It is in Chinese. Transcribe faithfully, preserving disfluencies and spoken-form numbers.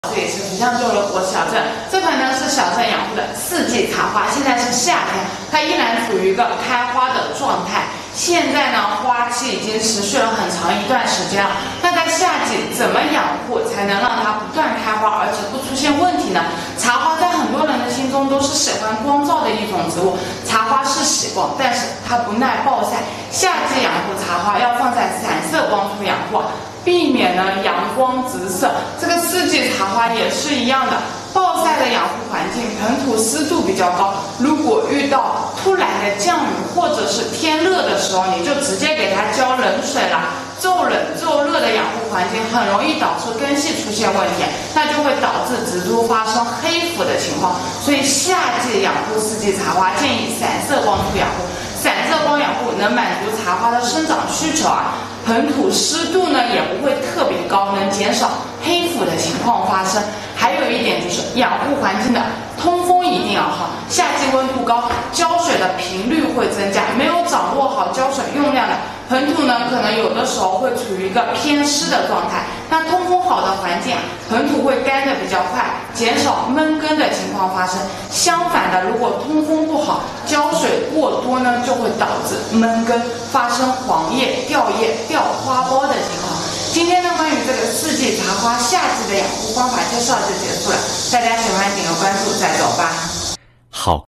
这里是福江州的我是小郑，这盆呢是小郑养护的四季茶花，现在是夏天，它依然处于一个开花的状态。现在呢，花期已经持续了很长一段时间了。那在夏季怎么养护才能让它不断开花，而且不出现问题呢？茶花在很多人的心中都是喜欢光照的一种植物，茶花是喜光，但是它不耐暴晒。夏季养护茶花要放在散射光处养护。 避免呢阳光直射，这个四季茶花也是一样的。暴晒的养护环境，盆土湿度比较高。如果遇到突然的降雨或者是天热的时候，你就直接给它浇冷水了。骤冷骤热的养护环境很容易导致根系出现问题，那就会导致植株发生黑腐的情况。所以夏季养护四季茶花，建议散射光处养护。 散射光养护能满足茶花的生长需求啊，盆土湿度呢也不会特别高，能减少黑腐的情况发生。还有一点就是养护环境的通风一定要好，夏季温度高，浇水的频率会增加，没有掌握好浇水用量的盆土呢，可能有的时候会处于一个偏湿的状态。那通风好的环境，盆土会干得比较快，减少闷根的情况发生。相反的，如果通风不好，浇水过多呢，就会导致闷根，发生黄叶、掉叶、掉花苞的情况。今天呢，关于这个四季茶花夏季的养护方法介绍就结束了，大家喜欢点个关注再走吧。 好。